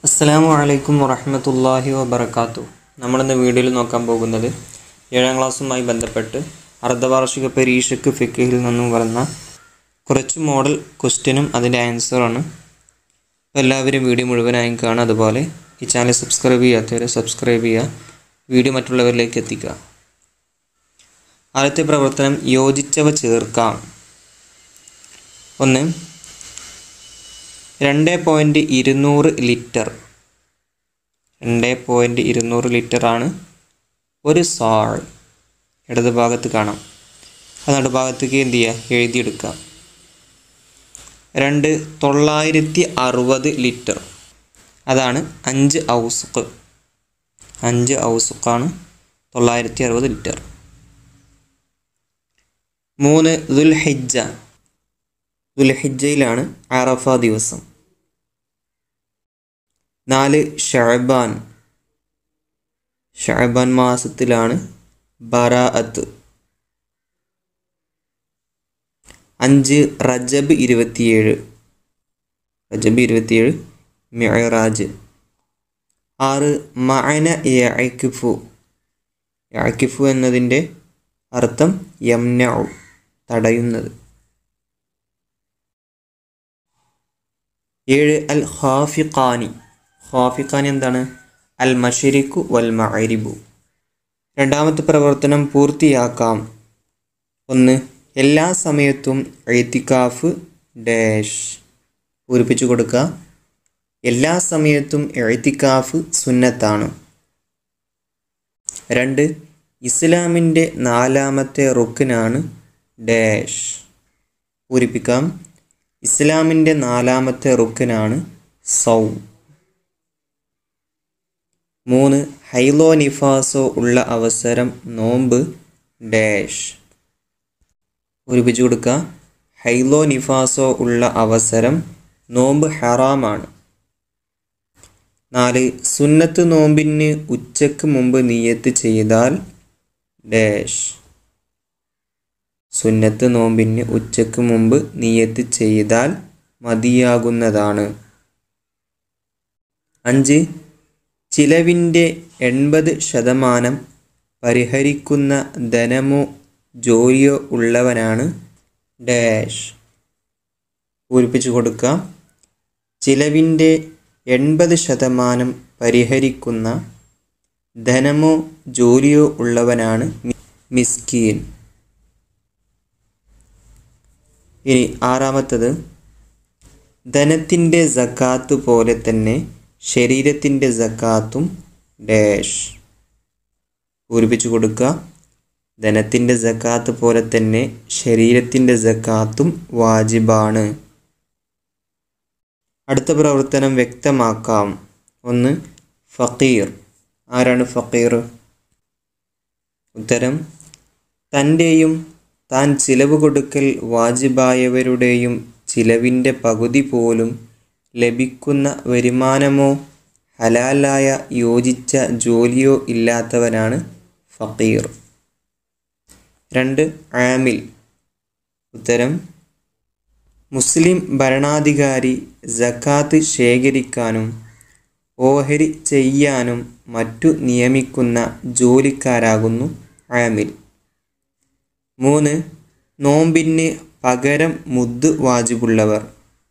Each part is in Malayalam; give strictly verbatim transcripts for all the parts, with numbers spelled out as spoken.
അസ്സലാമു അലൈക്കും വറഹ്മത്തുള്ളാഹി വബറകാതുഹു. നമ്മളിന്ന് വീഡിയോയിൽ നോക്കാൻ പോകുന്നത് ഏഴാം ക്ലാസ്സുമായി ബന്ധപ്പെട്ട് അർദ്ധവാർഷിക പരീക്ഷയ്ക്ക് ഫിഖ്ഹിൽ നിന്നും വരുന്ന കുറച്ച് മോഡൽ ക്വസ്റ്റ്യനും അതിൻ്റെ ആൻസറാണ്. അപ്പോൾ എല്ലാവരും വീഡിയോ മുഴുവനായും കാണുക. അതുപോലെ ഈ ചാനൽ സബ്സ്ക്രൈബ് ചെയ്യാത്തവർ സബ്സ്ക്രൈബ് ചെയ്യുക, വീഡിയോ മറ്റുള്ളവരിലേക്ക് എത്തിക്കുക. ആദ്യത്തെ പ്രവർത്തനം യോജിച്ചവ ചേർക്കാം. ഒന്ന്, രണ്ട് പോയിൻറ്റ് ഇരുന്നൂറ് ലിറ്റർ രണ്ട് പോയിൻറ്റ് ഇരുന്നൂറ് ലിറ്ററാണ് ഒരു സാൾ. ഇടത് ഭാഗത്ത് കാണാം, അത് നടുഭാഗത്തേക്ക് എന്ത് ചെയ്യുക, എഴുതിയെടുക്കുക. രണ്ട്, തൊള്ളായിരത്തി അറുപത് ലിറ്റർ, അതാണ് അഞ്ച് ഔസുക്ക്. അഞ്ച് ഔസുക്കാണ് തൊള്ളായിരത്തി അറുപത് ലിറ്റർ. മൂന്ന്, ദുൽഹിജ്ജ. ദുൽഹിജ്ജയിലാണ് അറഫ ദിവസം. നാല്, ഷഅബാൻ. ഷഅബാൻ മാസത്തിലാണ് ബറാഅത്ത്. അഞ്ച്, റജബ് ഇരുപത്തിയേഴ്. റജബ് ഇരുപത്തിയേഴ് മിഅ്റാജ്. ആറ്, മഅന യഅ്കിഫു. യഅ്കിഫു എന്നതിൻ്റെ അർത്ഥം യംനഉ, തടയുന്നത്. ഏഴ്, അൽ ഖാഫിഖാനി. ഖാഫിഖാനി എന്താണ്? അൽ മശ്രിഖു വൽ മഗ്രിബു. രണ്ടാമത്തെ പ്രവർത്തനം പൂർത്തിയാക്കാം. ഒന്ന്, എല്ലാ സമയത്തും ഇഅ്തികാഫ് ഡാഷ് പൂരിപ്പിച്ചു കൊടുക്കുക. എല്ലാ സമയത്തും ഇഅ്തികാഫ് സുന്നത്താണ്. രണ്ട്, ഇസ്ലാമിൻ്റെ നാലാമത്തെ റുക്നാണ് ഡാഷ് പൂരിപ്പിക്കാം. ഇസ്ലാമിൻ്റെ നാലാമത്തെ റുക്നാണ് സൗം. മൂന്ന്, ഹൈലോ നിഫാസോ ഉള്ള അവസരം നോമ്പ് ഡാഷ് പൂരിപ്പിച്ചു കൊടുക്കുക. ഹൈലോ നിഫാസോ ഉള്ള അവസരം നോമ്പ് ഹറാമാണ്. നാല്, സുന്നത്ത് നോമ്പിന് ഉച്ചക്ക് മുമ്പ് നിയ്യത്ത് ചെയ്താൽ ഡാഷ് സുന്നത്ത് നോമ്പിന് ഉച്ചക്ക് മുമ്പ് നിയ്യത്ത് ചെയ്താൽ മതിയാകുന്നതാണ്. അഞ്ച്, ചിലവിൻ്റെ എൺപത് ശതമാനം പരിഹരിക്കുന്ന ധനമോ ജോലിയോ ഉള്ളവനാണ് ഡാഷ് പൂരിപ്പിച്ചു കൊടുക്കുക. ചിലവിൻ്റെ എൺപത് ശതമാനം പരിഹരിക്കുന്ന ധനമോ ജോലിയോ ഉള്ളവനാണ് മിസ്കീൻ. ഇനി ആറാമത്തത്, ധനത്തിൻ്റെ സക്കാത്ത് പോലെ തന്നെ ശരീരത്തിൻ്റെ സക്കാത്തും ഡാഷ് പൂരിപ്പിച്ചു കൊടുക്കുക. ധനത്തിൻ്റെ സക്കാത്ത് പോലെ തന്നെ ശരീരത്തിൻ്റെ സക്കാത്തും വാജിബാണ്. അടുത്ത പ്രവർത്തനം വ്യക്തമാക്കാം. ഒന്ന്, ഫഖീർ. ആരാണ് ഫഖീർ? ഉത്തരം, തൻ്റെയും താൻ ചിലവ് കൊടുക്കൽ വാജിബായവരുടെയും ചിലവിൻ്റെ പകുതി പോലും ലഭിക്കുന്ന വരുമാനമോ ഹലാലായ യോജിച്ച ജോലിയോ ഇല്ലാത്തവനാണ് ഫഖീർ. രണ്ട്, ആമിൽ. ഉത്തരം, മുസ്ലിം ഭരണാധികാരി സക്കാത്ത് ശേഖരിക്കാനും ഓഹരി ചെയ്യാനും മറ്റു നിയമിക്കുന്ന ജോലിക്കാരാകുന്നു ആമിൽ. മൂന്ന്, നോമ്പിന് പകരം മുദ് വാജിബുള്ളവർ.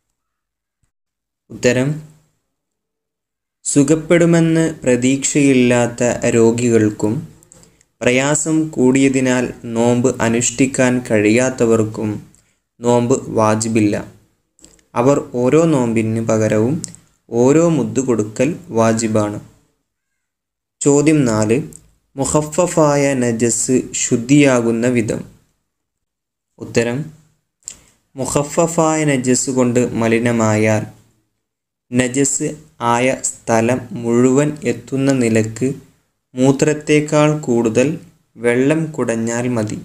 ഉത്തരം, സുഖപ്പെടുമെന്ന് പ്രതീക്ഷയില്ലാത്ത രോഗികൾക്കും പ്രയാസം കൂടിയതിനാൽ നോമ്പ് അനുഷ്ഠിക്കാൻ കഴിയാത്തവർക്കും നോമ്പ് വാജിബില്ല. അവർ ഓരോ നോമ്പിന് പകരവും ഓരോ മുദ് കൊടുക്കൽ വാജിബാണ്. ചോദ്യം നാല്, മുഖഫഫായ നജസ് ശുദ്ധിയാകുന്ന വിധം. ഉത്തരം, മുഖഫഫായ നജസ് കൊണ്ട് മലിനമായാൽ നജസ് ആയ സ്ഥലം മുഴുവൻ എത്തുന്ന നിലക്ക് മൂത്രത്തേക്കാൾ കൂടുതൽ വെള്ളം കുടഞ്ഞാൽ മതി.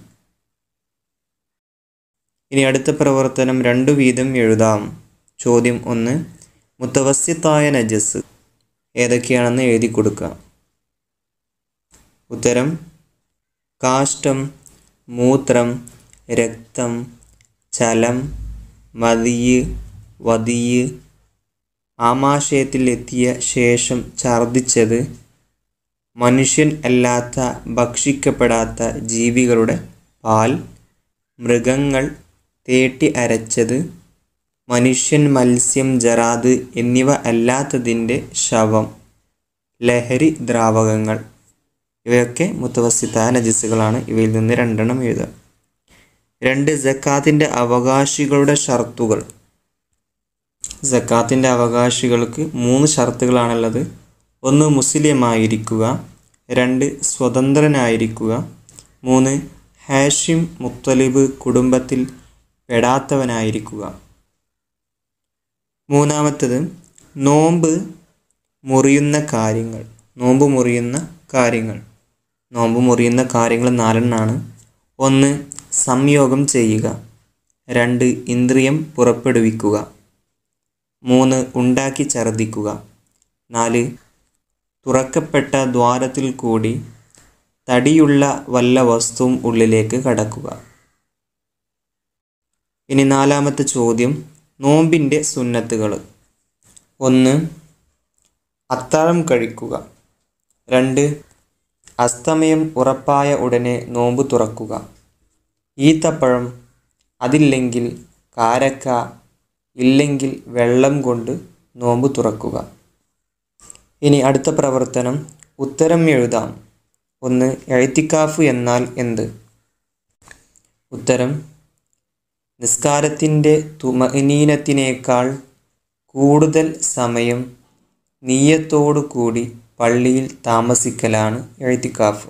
ഇനി അടുത്ത പ്രവർത്തനം രണ്ടു വീതം എഴുതാം. ചോദ്യം ഒന്ന്, മുത്തവസ്സിത്തായ നജസ് ഏതൊക്കെയാണെന്ന് എഴുതി കൊടുക്കുക. ഉത്തരം, കാഷ്ടം, മൂത്രം, രക്തം, ചലം, മദിയ്, വദിയ്, ആമാശയത്തിലെത്തിയ ശേഷം ഛർദ്ദിച്ചത് മനുഷ്യൻ അല്ലാത്ത ഭക്ഷിക്കപ്പെടാത്ത ജീവികളുടെ പാൽ, മൃഗങ്ങൾ തേട്ടി അരച്ചത്, മനുഷ്യൻ, മത്സ്യം, ജറാദ് എന്നിവ അല്ലാത്തതിൻ്റെ ശവം, ലഹരി ദ്രാവകങ്ങൾ. ഇവയൊക്കെ മുത്തവസ്സിത്തായ നജിസുകളാണ്. ഇവയിൽ നിന്ന് രണ്ടെണ്ണം എഴുതുക. രണ്ട്, സക്കാത്തിൻ്റെ അവകാശികളുടെ ഷർത്തുകൾ. സക്കാത്തിൻ്റെ അവകാശികൾക്ക് മൂന്ന് ഷർത്തുകളാണുള്ളത്. ഒന്ന്, മുസ്ലിമായിരിക്കുക. രണ്ട്, സ്വതന്ത്രനായിരിക്കുക. മൂന്ന്, ഹാഷിം മുത്തലിബ് കുടുംബത്തിൽ പെടാത്തവനായിരിക്കുക. മൂന്നാമത്തത്, നോമ്പ് മുറിയുന്ന കാര്യങ്ങൾ. നോമ്പ് മുറിയുന്ന കാര്യങ്ങൾ നോമ്പ് മുറിയുന്ന കാര്യങ്ങൾ നാലെണ്ണാണ്. ഒന്ന്, സംയോഗം ചെയ്യുക. രണ്ട്, ഇന്ദ്രിയം പുറപ്പെടുവിക്കുക. മൂന്ന്, ഉണ്ടാക്കി ഛർദ്ദിക്കുക. നാല്, തുറക്കപ്പെട്ട ദ്വാരത്തിൽ കൂടി തടിയുള്ള വല്ല വസ്തുവും ഉള്ളിലേക്ക് കടക്കുക. ഇനി നാലാമത്തെ ചോദ്യം, നോമ്പിൻ്റെ സുന്നത്തുകൾ. ഒന്ന്, അത്താഴം കഴിക്കുക. രണ്ട്, അസ്തമയം ഉറപ്പായ ഉടനെ നോമ്പ് തുറക്കുക. ഈത്തപ്പഴം, അതില്ലെങ്കിൽ കാരക്ക, ഇല്ലെങ്കിൽ വെള്ളം കൊണ്ട് നോമ്പ് തുറക്കുക. ഇനി അടുത്ത പ്രവർത്തനം, ഉത്തരം എഴുതാം. ഒന്ന്, ഇഅ്തികാഫ് എന്നാൽ എന്ത്? ഉത്തരം, നിസ്കാരത്തിൻ്റെ തുമഅനീനത്തിനേക്കാൾ കൂടുതൽ സമയം നിയ്യത്തോടു കൂടി പള്ളിയിൽ താമസിക്കലാണ് ഇഅ്തികാഫ്.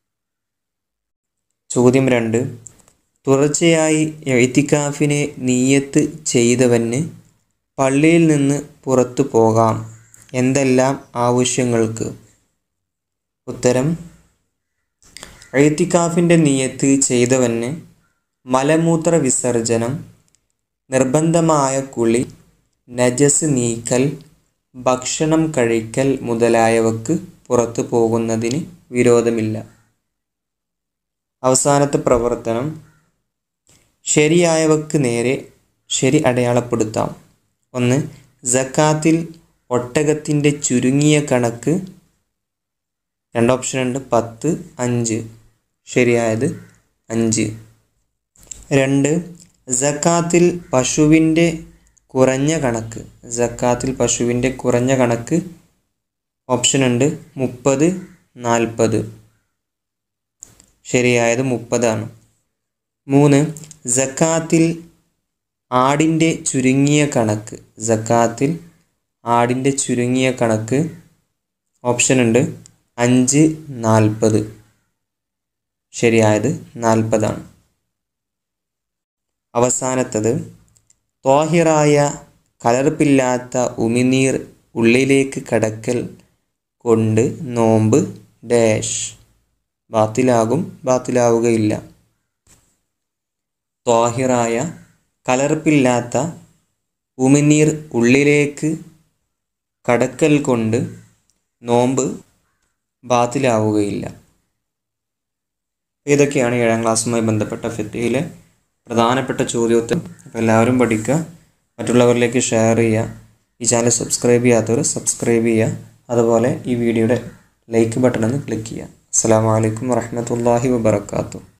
ചോദ്യം രണ്ട്, തുടർച്ചയായി ഇഅ്തികാഫിനെ നിയ്യത്ത് ചെയ്തവന് പള്ളിയിൽ നിന്ന് പുറത്തു പോകാം. എന്തെല്ലാം ആവശ്യങ്ങൾക്ക്? ഉത്തരം, ഇഅ്തികാഫിൻ്റെ നിയ്യത്ത് ചെയ്തവന് മലമൂത്ര വിസർജനം, നിർബന്ധമായ കുളി, നജസ് നീക്കൽ, ഭക്ഷണം കഴിക്കൽ മുതലായവക്ക് പുറത്തു പോകുന്നതിന് വിരോധമില്ല. അവസാനത്തെ പ്രവർത്തനം, ശരിയായവക്ക് നേരെ ശരി അടയാളപ്പെടുത്താം. ഒന്ന്, സക്കാത്തിൽ ഒട്ടകത്തിൻ്റെ ചുരുങ്ങിയ കണക്ക്. രണ്ട് ഓപ്ഷൻ ഉണ്ട്, പത്ത്, അഞ്ച്. ശരിയായത് അഞ്ച്. രണ്ട്, സക്കാത്തിൽ പശുവിൻ്റെ കുറഞ്ഞ കണക്ക്. സക്കാത്തിൽ പശുവിൻ്റെ കുറഞ്ഞ കണക്ക്. ഓപ്ഷൻ ഉണ്ട്, മുപ്പത്, നാൽപ്പത്. ശരിയായത് മുപ്പതാണ്. മൂന്ന്, സക്കാത്തിൽ ആടിൻ്റെ ചുരുങ്ങിയ കണക്ക്. സക്കാത്തിൽ ആടിൻ്റെ ചുരുങ്ങിയ കണക്ക്. ഓപ്ഷൻ ഉണ്ട്, അഞ്ച്, നാൽപ്പത്. ശരിയായത് നാൽപ്പതാണ്. അവസാനത്തത്, ത്വാഹിറായ കലർപ്പില്ലാത്ത ഉമിനീർ ഉള്ളിലേക്ക് കടക്കൽ കൊണ്ട് നോമ്പ് ഡാഷ് ബാത്തിലാകും, ബാത്തിലാവുകയില്ല. ത്വാഹിറായ കലർപ്പില്ലാത്ത ഉമിനീർ ഉള്ളിലേക്ക് കടക്കൽ കൊണ്ട് നോമ്പ് ബാത്തിലാവുകയില്ല. ഇതൊക്കെയാണ് ഏഴാം ക്ലാസ്സുമായി ബന്ധപ്പെട്ട ഫിഖ്ഹിലെ പ്രധാനപ്പെട്ട ചോദ്യോത്തരം. അപ്പോൾ എല്ലാവരും പഠിക്കുക, മറ്റുള്ളവരിലേക്ക് ഷെയർ ചെയ്യുക. ഈ ചാനൽ സബ്സ്ക്രൈബ് ചെയ്യാത്തവർ സബ്സ്ക്രൈബ് ചെയ്യുക. അതുപോലെ ഈ വീഡിയോയുടെ ലൈക്ക് ബട്ടൺ ഒന്ന് ക്ലിക്ക് ചെയ്യുക. അസ്സലാമു അലൈക്കും വറഹ്മത്തുള്ളാഹി വബറകാതുഹു.